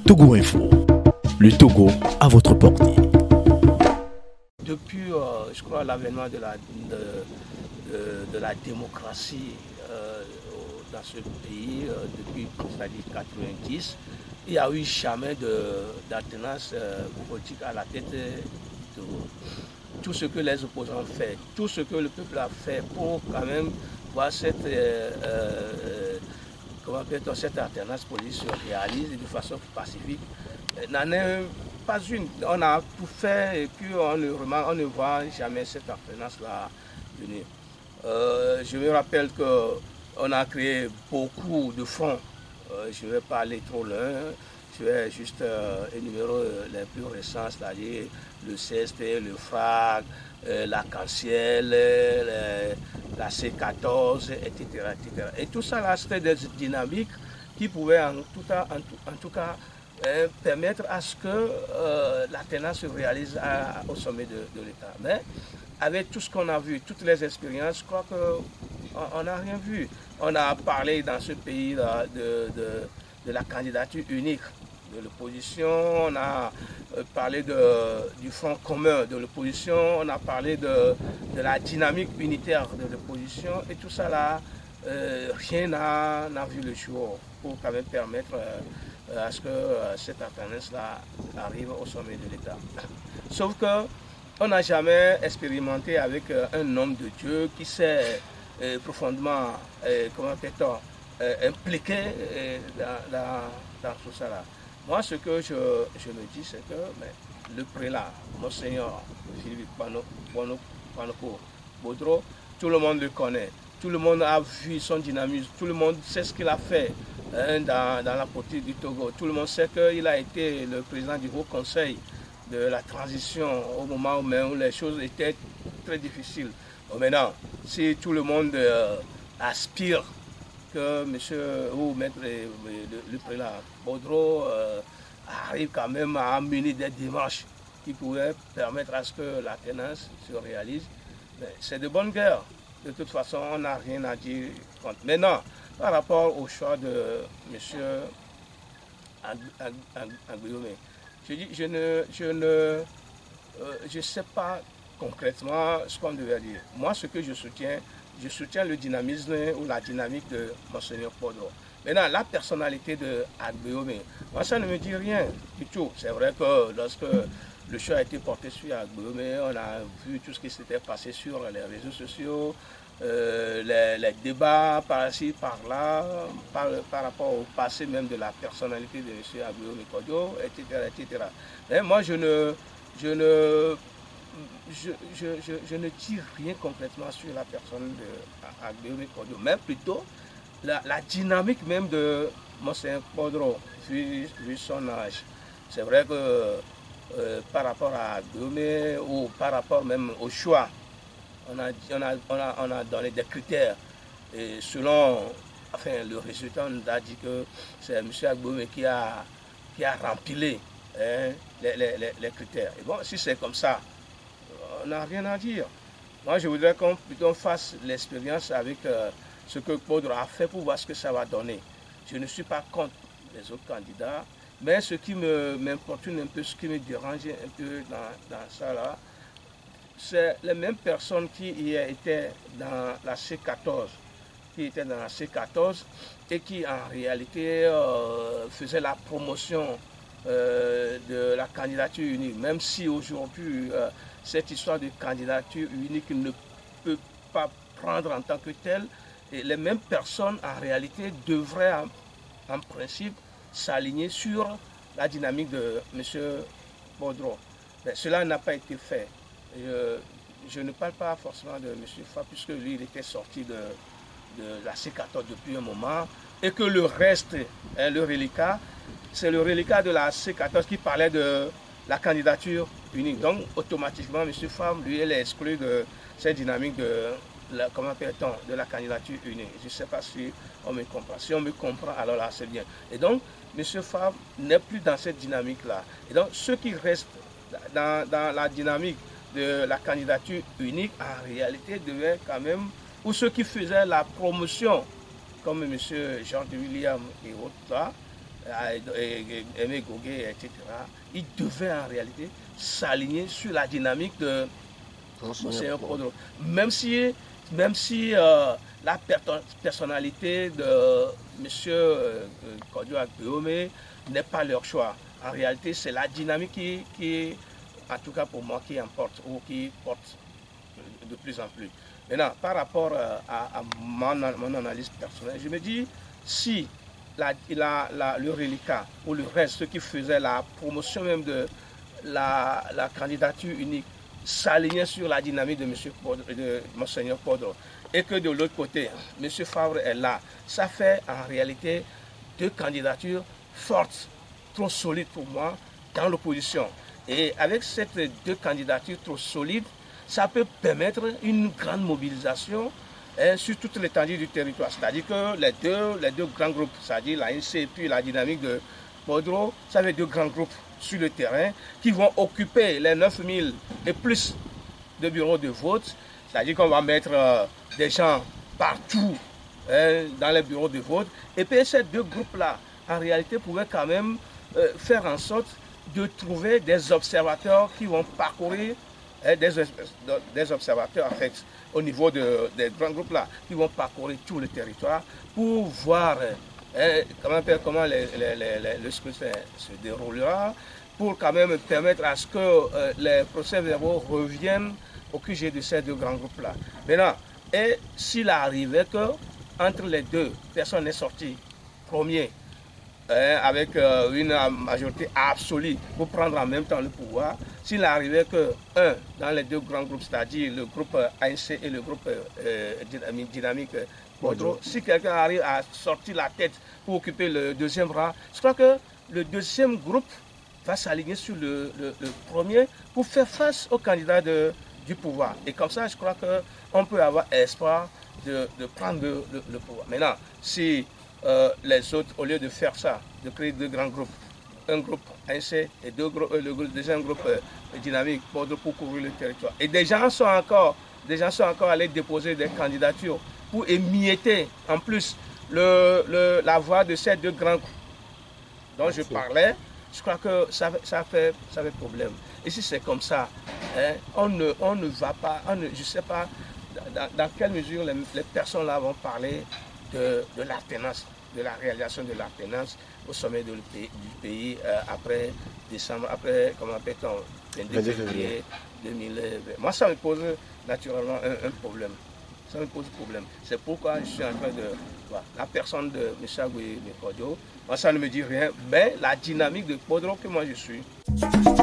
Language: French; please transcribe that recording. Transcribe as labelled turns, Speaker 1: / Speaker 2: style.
Speaker 1: Togo Info, le Togo à votre portée.
Speaker 2: Depuis, je crois, l'avènement de la démocratie dans ce pays, depuis, c'est-à-dire 90, il n'y a eu jamais d'alternance politique à la tête de tout ce que les opposants ont fait, tout ce que le peuple a fait pour quand même voir cette alternance politique se réalise de façon pacifique. N'en est pas une. On a tout fait et puis on ne voit jamais cette alternance-là venir. Je me rappelle qu'on a créé beaucoup de fonds. Je ne vais pas aller trop loin. Je vais juste énumérer les plus récents, c'est-à-dire le CSP, le FRAG, la Canciel, la C14, etc., etc. Et tout ça, là, c'était des dynamiques qui pouvaient en tout cas permettre à ce que l'alternance se réalise au sommet de l'État. Mais avec tout ce qu'on a vu, toutes les expériences, je crois qu'on n'a rien vu. On a parlé dans ce pays là, de la candidature unique de l'opposition, on a parlé du front commun de l'opposition, on a parlé de la dynamique unitaire de l'opposition, et tout ça là, rien n'a vu le jour pour quand même permettre à ce que cette alternance-là arrive au sommet de l'État. Sauf qu'on n'a jamais expérimenté avec un homme de Dieu qui s'est profondément impliqué dans tout ça là. Moi, ce que je me dis, c'est que le prélat, Monseigneur Philippe Panoko Baudreau, tout le monde le connaît, tout le monde a vu son dynamisme, tout le monde sait ce qu'il a fait dans la politique du Togo. Tout le monde sait qu'il a été le président du Haut Conseil de la transition au moment où les choses étaient très difficiles. Bon, maintenant, si tout le monde aspire que monsieur ou maître le prélat Baudreau arrive quand même à mener des démarches qui pourraient permettre à ce que la tenance se réalise, c'est de bonne guerre. De toute façon, on n'a rien à dire contre. Maintenant, par rapport au choix de monsieur Agbéomé, je dis, je ne sais pas concrètement ce qu'on devait dire. Moi, ce que je soutiens le dynamisme ou la dynamique de Monseigneur Baudreau. Maintenant, la personnalité de Agbéomé, moi, ça ne me dit rien du tout. C'est vrai que lorsque le choix a été porté sur Agbéomé, on a vu tout ce qui s'était passé sur les réseaux sociaux, les débats par-ci, par-là, par rapport au passé même de la personnalité de M. Agbéomé Kodio, etc., etc. Mais moi, je ne dis rien concrètement sur la personne d'Agbéomé Kodio, mais plutôt la dynamique même de Monseigneur Baudreau, vu son âge. C'est vrai que par rapport à Agbéomé ou par rapport même au choix, on a donné des critères et selon le résultat, on nous a dit que c'est M. Agbéomé qui a rempli les critères. Et bon, si c'est comme ça, on n'a rien à dire. Moi, je voudrais qu'on plutôt fasse l'expérience avec ce que Baudreau a fait pour voir ce que ça va donner. Je ne suis pas contre les autres candidats, mais ce qui m'importune un peu, ce qui me dérange un peu dans ça là, c'est les mêmes personnes qui étaient dans la C14, et qui en réalité faisaient la promotion de la candidature unique, même si aujourd'hui cette histoire de candidature unique ne peut pas prendre en tant que telle, et les mêmes personnes en réalité devraient en principe s'aligner sur la dynamique de M. Baudreau. Mais cela n'a pas été fait. Je ne parle pas forcément de M. Fa, puisque lui il était sorti de la C14 depuis un moment, et que le reste, le reliquat, c'est le reliquat de la C14 qui parlait de la candidature unique. Donc, automatiquement, M. Fam, lui, elle est exclu de cette dynamique de la candidature unique. Je ne sais pas si on me comprend. Si on me comprend, alors là, c'est bien. Et donc, M. Fam n'est plus dans cette dynamique-là. Et donc, ceux qui restent dans la dynamique de la candidature unique, en réalité, devaient quand même, ou ceux qui faisaient la promotion, comme M. Jean de William et autres là, Aimé Goguet, etc., il devait en réalité s'aligner sur la dynamique de Monseigneur Podro. Même si la personnalité de M. Kodio Agbeome n'est pas leur choix. En réalité, c'est la dynamique qui, en tout cas pour moi, qui importe ou qui porte de plus en plus. Maintenant, par rapport à mon analyse personnelle, je me dis, si le reliquat ou le reste, ceux qui faisaient la promotion même de la candidature unique, s'alignait sur la dynamique de Monseigneur Podro, et que de l'autre côté, M. Favre est là, ça fait en réalité deux candidatures fortes, trop solides pour moi, dans l'opposition. Et avec ces deux candidatures trop solides, ça peut permettre une grande mobilisation sur toute l'étendue du territoire. C'est-à-dire que les deux grands groupes, c'est-à-dire la NC et puis la dynamique de Podro, ça fait deux grands groupes sur le terrain qui vont occuper les 9000 et plus de bureaux de vote. C'est-à-dire qu'on va mettre des gens partout dans les bureaux de vote. Et puis ces deux groupes-là, en réalité, pouvaient quand même faire en sorte de trouver des observateurs qui vont parcourir, des observateurs en fait, au niveau des grands groupes-là, qui vont parcourir tout le territoire pour voir comment le scrutin se déroulera, pour quand même permettre à ce que les procès-verbaux reviennent au QG de ces deux grands groupes-là. Maintenant, et s'il arrivait que entre les deux, personne n'est sorti premier, avec une majorité absolue pour prendre en même temps le pouvoir, s'il arrivait que dans les deux grands groupes, c'est-à-dire le groupe ANC et le groupe dynamique Podro, si quelqu'un arrive à sortir la tête pour occuper le deuxième rang, je crois que le deuxième groupe va s'aligner sur le premier pour faire face au candidat du pouvoir. Et comme ça, je crois qu'on peut avoir espoir de prendre le pouvoir. Maintenant, si les autres, au lieu de faire ça, de créer deux grands groupes, un groupe ANC et le deuxième groupe dynamique pour couvrir le territoire. Et des gens sont encore allés déposer des candidatures pour émietter en plus la voix de ces deux grands groupes dont je parlais. Je crois que ça fait problème. Et si c'est comme ça, on ne va pas, je ne sais pas dans quelle mesure les personnes là vont parler de l'alternance, de la réalisation de l'alternance au sommet du pays après décembre, après, comment appelle-t-on, 22 février 2020. Moi, ça me pose naturellement un problème. Ça me pose problème. C'est pourquoi je suis en train de... Voilà, la personne de M. Agoué Podro, moi, ça ne me dit rien, mais la dynamique de Podro que moi je suis.